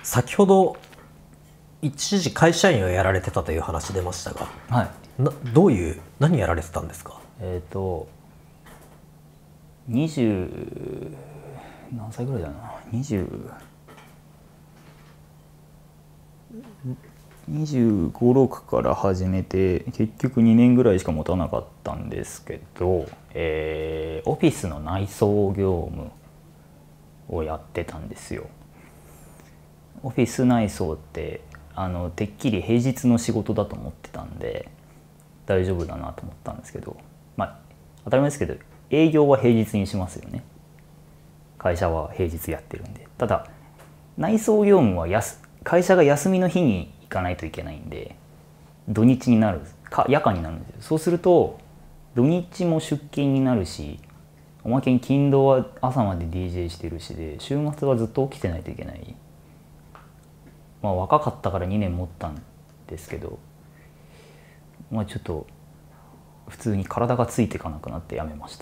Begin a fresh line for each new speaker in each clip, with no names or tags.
先ほど一時会社員をやられてたという話出ましたが、
はい。
どういう何やられてたんですか？
20何歳ぐらいだな、25、6から始めて結局2年ぐらいしか持たなかったんですけど、オフィスの内装業務をやってたんですよ。オフィス内装っててっきり平日の仕事だと思ってたんで大丈夫だなと思ったんですけど、まあ当たり前ですけど営業は平日にしますよね。会社は平日やってるんで。ただ内装業務は会社が休みの日に行かないといけないんで土日になるか夜間になるんですよ。そうすると土日も出勤になるし、おまけに勤労は朝まで DJ してるしで、週末はずっと起きてないといけない。まあ若かったから2年持ったんですけど、まあちょっと普通に体がついていかなくなってやめました。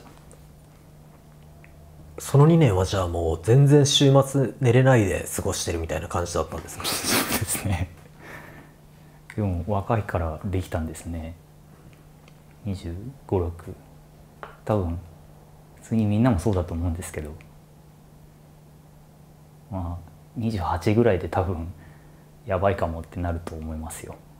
その2年はじゃあもう全然週末寝れないで過ごしてるみたいな感じだったんですか？
そうですね。でも若いからできたんですね。25、6。多分普通にみんなもそうだと思うんですけど、まあ28ぐらいで多分やばいかもってなると思いますよ。